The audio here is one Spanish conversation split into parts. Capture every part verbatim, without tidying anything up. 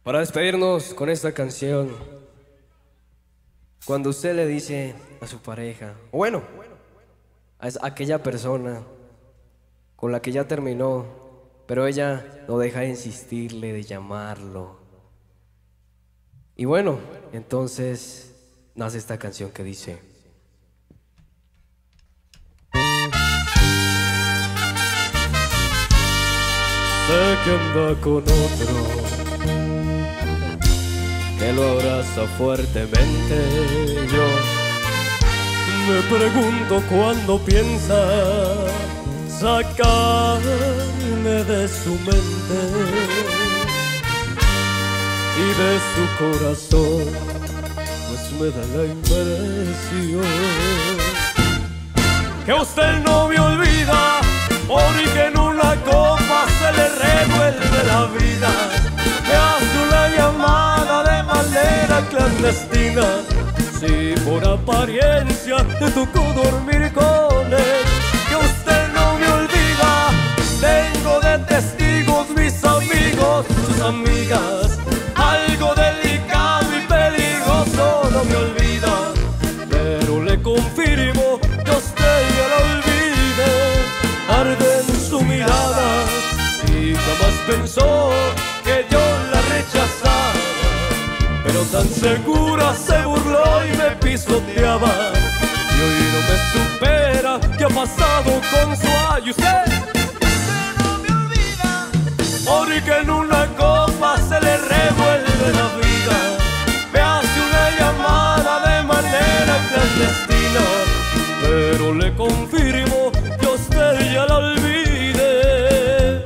Para despedirnos con esta canción, cuando usted le dice a su pareja, o bueno, a aquella persona con la que ya terminó, pero ella no deja de insistirle, de llamarlo. Y bueno, entonces nace esta canción que dice: sé que anda con otro, que lo abraza fuertemente. Yo me pregunto cuándo piensa sacarme de su mente y de su corazón, pues me da la impresión que usted no me olvida, porque en una copa se le revuelve la vida. Me hace una llamada de manera clandestina, si por apariencia te tocó dormir con él. Que usted no me olvida, tengo de testigos mis amigos, sus amigas. Algo delicado y peligroso no me olvida, pero le confirmo que usted ya lo olvide. Arde en su mirada y jamás pensó que yo la rechazara, pero tan segura se burló y me pisoteaba. Y hoy no me supera, ¿qué ha pasado con su ay? Usted, usted no me olvida, porque en una copa se le revuelve la vida. Me hace una llamada de manera clandestina, pero le confirmo que usted ya la olvide.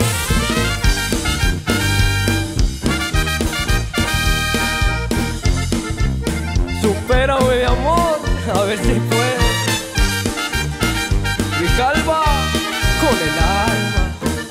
Supérame, mi amor, a ver si puedo. Grijalva con el alma.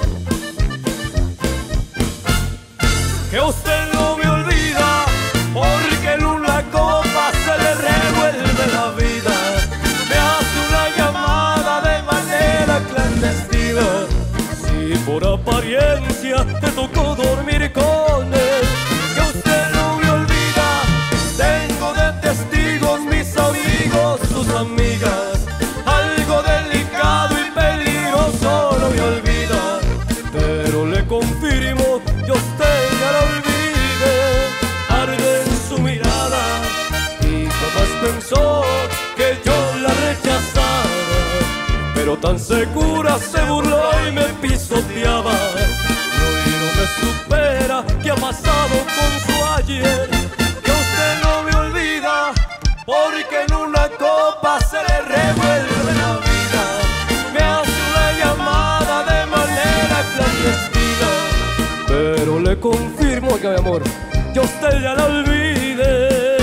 Que usted no me olvida, porque en una copa se le revuelve la vida. Me hace una llamada de manera clandestina, si por apariencia te tocó dormir con él. Que usted no me olvida, tengo de testigos mis amigos, sus amigas. Algo delicado y peligroso no me olvida, pero le confirmo que usted ya la olvide. Arde en su mirada y jamás pensó que yo la rechazara, pero tan segura se burló y me pisoteaba. Y hoy no me supera, ¿qué ha pasado con su ayer? Que usted no me olvida, porque en una copa se le revuelve la vida. Me hace una llamada de manera clandestina, pero le confirmo que mi amor, que usted ya la olvide.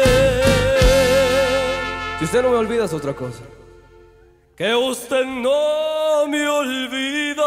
Si usted no me olvida es otra cosa. Que usted no me olvida.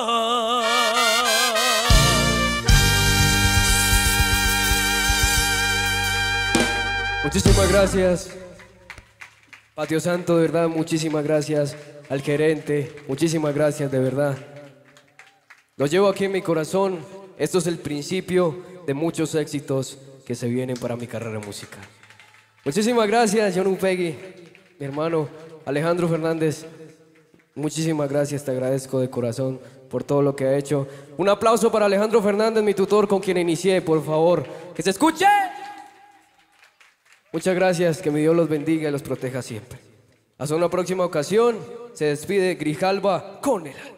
Muchísimas gracias, Patio Santo, de verdad, muchísimas gracias al gerente, muchísimas gracias, de verdad. Los llevo aquí en mi corazón. Esto es el principio de muchos éxitos que se vienen para mi carrera musical. Muchísimas gracias, John Upegui, mi hermano Alejandro Fernández. Muchísimas gracias, te agradezco de corazón por todo lo que ha hecho. Un aplauso para Alejandro Fernández, mi tutor, con quien inicié, por favor. ¡Que se escuche! Muchas gracias, que mi Dios los bendiga y los proteja siempre. Hasta una próxima ocasión, se despide Grijalva con el alma.